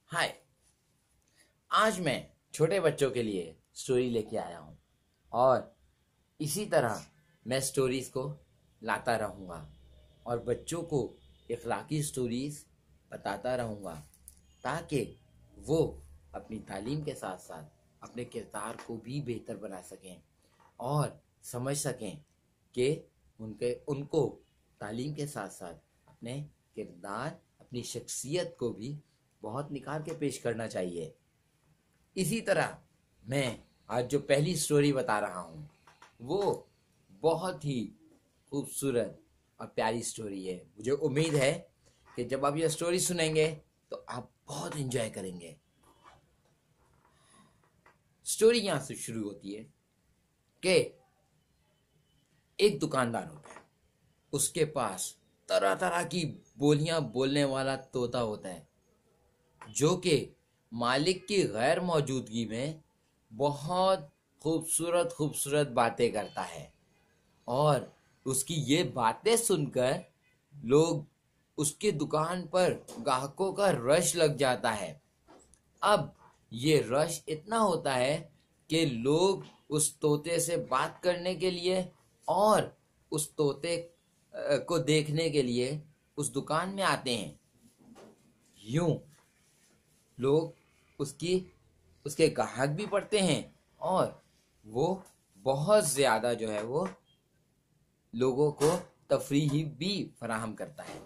हाय। आज मैं छोटे बच्चों के लिए स्टोरी लेके आया हूँ और इसी तरह मैं स्टोरीज को लाता रहूँगा और बच्चों को इखलाकी स्टोरीज बताता रहूँगा ताकि वो अपनी तालीम के साथ साथ अपने किरदार को भी बेहतर बना सकें और समझ सकें कि उनको तालीम के साथ साथ अपने किरदार, अपनी शख्सियत को भी बहुत निखार के पेश करना चाहिए। इसी तरह मैं आज जो पहली स्टोरी बता रहा हूँ वो बहुत ही खूबसूरत और प्यारी स्टोरी है। मुझे उम्मीद है कि जब आप ये स्टोरी सुनेंगे तो आप बहुत एंजॉय करेंगे। स्टोरी यहाँ से शुरू होती है कि एक दुकानदार होता है, उसके पास तरह तरह की बोलियां बोलने वाला तोता होता है जो कि मालिक की गैर मौजूदगी में बहुत खूबसूरत खूबसूरत बातें करता है और उसकी ये बातें सुनकर लोग उसकी दुकान पर ग्राहकों का रश लग जाता है। अब ये रश इतना होता है कि लोग उस तोते से बात करने के लिए और उस तोते को देखने के लिए उस दुकान में आते हैं। यूं लोग उसके ग्राहक भी पड़ते हैं और वो बहुत ज़्यादा जो है वो लोगों को तफरीह भी फराहम करता है।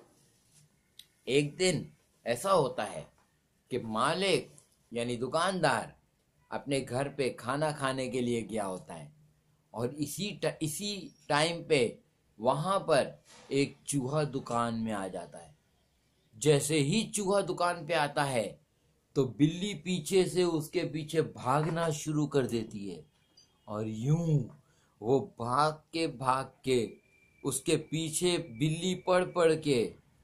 एक दिन ऐसा होता है कि मालिक यानी दुकानदार अपने घर पे खाना खाने के लिए गया होता है और इसी टाइम पे वहाँ पर एक चूहा दुकान में आ जाता है। जैसे ही चूहा दुकान पे आता है तो बिल्ली पीछे से उसके पीछे भागना शुरू कर देती है और यूं वो भाग के उसके पीछे बिल्ली पड़ के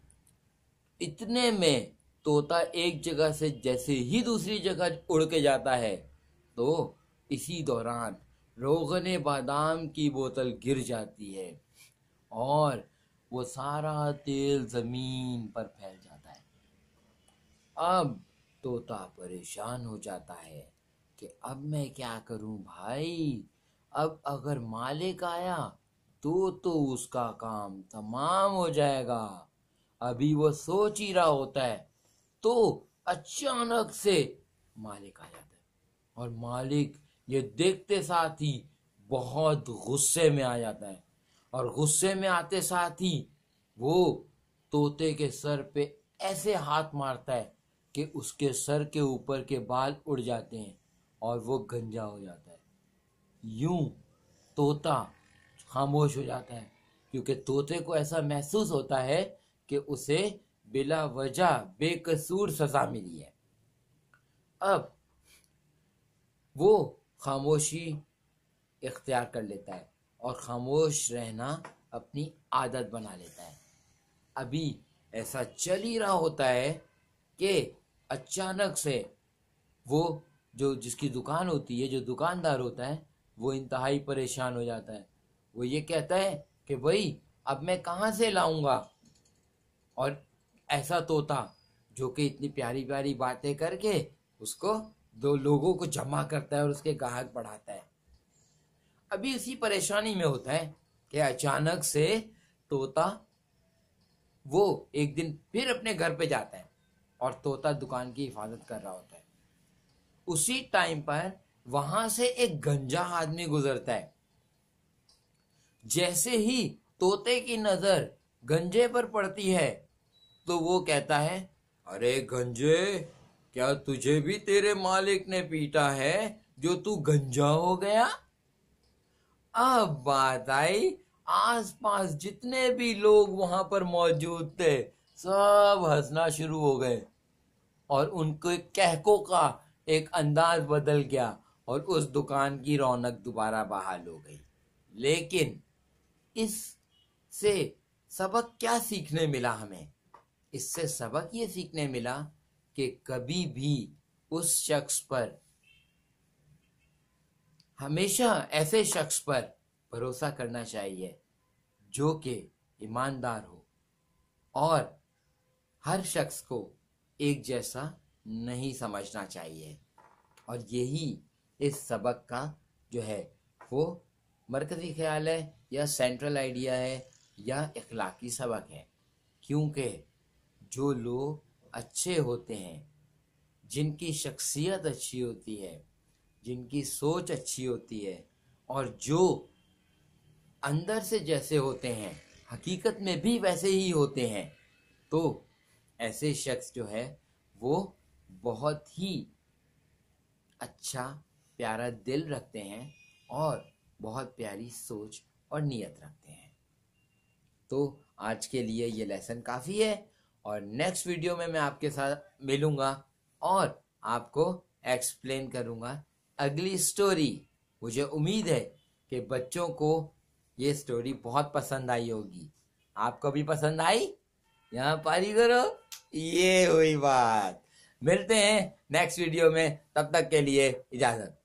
इतने में तोता एक जगह से जैसे ही दूसरी जगह उड़ के जाता है तो इसी दौरान रोगने बादाम की बोतल गिर जाती है और वो सारा तेल जमीन पर फैल जाता है। अब तोता परेशान हो जाता है कि अब मैं क्या करूं भाई। अब अगर मालिक आया तो उसका काम तमाम हो जाएगा। अभी वो सोच ही रहा होता है तो अचानक से मालिक आ जाता है और मालिक ये देखते साथ ही बहुत गुस्से में आ जाता है और गुस्से में आते साथ ही वो तोते के सर पे ऐसे हाथ मारता है कि उसके सर के ऊपर के बाल उड़ जाते हैं और वो गंजा हो जाता है। यूं तोता खामोश हो जाता है क्योंकि तोते को ऐसा महसूस होता है कि उसे बिला वजह बेकसूर सजा मिली है। अब वो खामोशी इख्तियार कर लेता है और खामोश रहना अपनी आदत बना लेता है। अभी ऐसा चल ही रहा होता है कि अचानक से वो जो जिसकी दुकान होती है, जो दुकानदार होता है, वो इंतहाई परेशान हो जाता है। वो ये कहता है कि भाई अब मैं कहाँ से लाऊंगा। और ऐसा तोता जो कि इतनी प्यारी प्यारी बातें करके उसको दो लोगों को जमा करता है और उसके ग्राहक बढ़ाता है। अभी इसी परेशानी में होता है कि अचानक से तोता वो एक दिन फिर अपने घर पे जाता है और तोता दुकान की हिफाजत कर रहा होता है। उसी टाइम पर वहां से एक गंजा आदमी गुजरता है। जैसे ही तोते की नजर गंजे पर पड़ती है तो वो कहता है, अरे गंजे, क्या तुझे भी तेरे मालिक ने पीटा है जो तू गंजा हो गया। अब बात आई, आसपास जितने भी लोग वहां पर मौजूद थे सब हंसना शुरू हो गए और उनके कहकों का एक अंदाज बदल गया और उस दुकान की रौनक दोबारा बहाल हो गई। लेकिन इससे सबक क्या सीखने मिला हमें? इससे सबक ये सीखने मिला कि कभी भी उस शख्स पर, हमेशा ऐसे शख्स पर भरोसा करना चाहिए जो कि ईमानदार हो और हर शख्स को एक जैसा नहीं समझना चाहिए। और यही इस सबक का जो है वो मरकज़ी ख्याल है या सेंट्रल आइडिया है या इखलाकी सबक है। क्योंकि जो लोग अच्छे होते हैं, जिनकी शख्सियत अच्छी होती है, जिनकी सोच अच्छी होती है और जो अंदर से जैसे होते हैं हकीकत में भी वैसे ही होते हैं, तो ऐसे शख्स जो है वो बहुत ही अच्छा प्यारा दिल रखते हैं और बहुत प्यारी सोच और नीयत रखते हैं। तो आज के लिए ये लेसन काफ़ी है और नेक्स्ट वीडियो में मैं आपके साथ मिलूँगा और आपको एक्सप्लेन करूँगा अगली स्टोरी। मुझे उम्मीद है कि बच्चों को ये स्टोरी बहुत पसंद आई होगी। आपको भी पसंद आई? यहाँ पारी करो। ये हुई बात। मिलते हैं नेक्स्ट वीडियो में, तब तक के लिए इजाज़त।